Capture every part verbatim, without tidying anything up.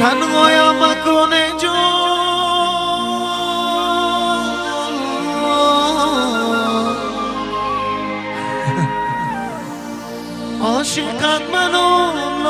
تنهایم مکنه جون عاشقت منو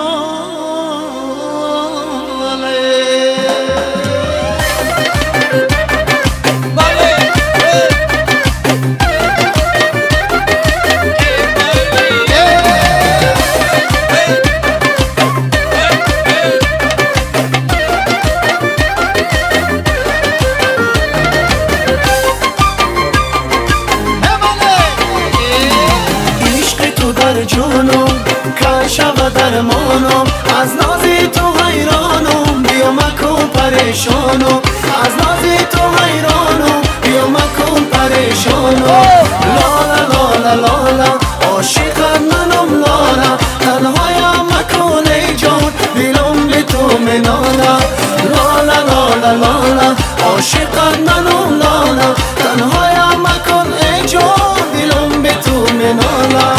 جونم که شود درمانم از نازی تو حیرانم بیا مکن پریشانم از نازی تو حیرانم بیا مکن پریشانم لالا لالا لالا عاشقت منم لالا تنهایم مکن ای جان دلم به تو منالا لالا لالا لالا عاشقت منم لالا تنهایم مکن ای جان دلم به تو منالا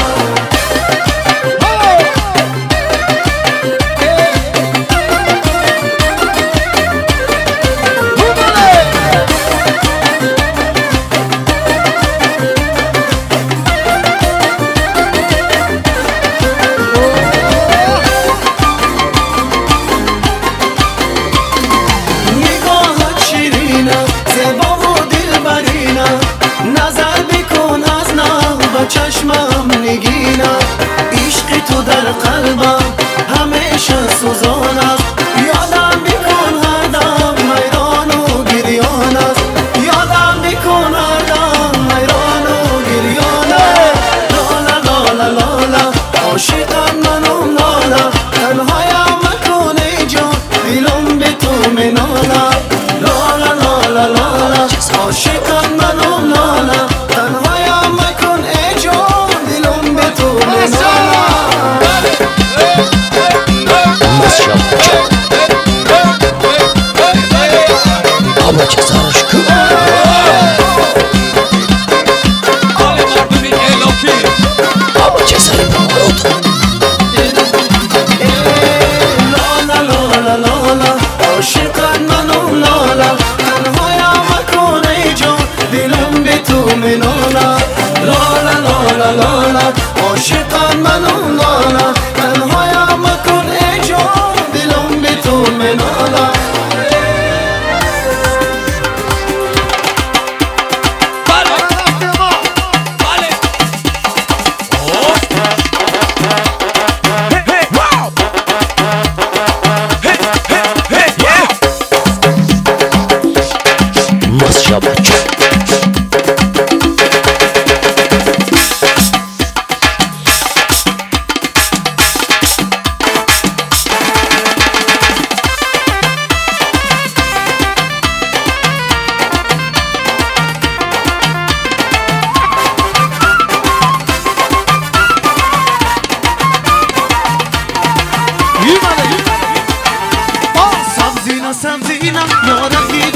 چشمم نگینه عشق تو در قلبم همیشه سوزان است یادم بکن هر دم حیران و گریان است یادم بکن هر دم حیران و گریان است لالا لالا لالا عاشقم منم لالا تنهایم مکن ای جان دلم به تو منالا لالا لالا لالا عاشقم منم لالا تنهایم مکن ای جان دلم به تو منالا بابا چه سرش کو بابا چه سر بارود لالا لالا لالا عاشقت منم لالا تنهایم مکن ای جان دلم به تو منالا لالا لالا لالا عاشقت منم لالا تنهایم مکن ای جان دلم به تو منالا Samzina, samzina, yora ki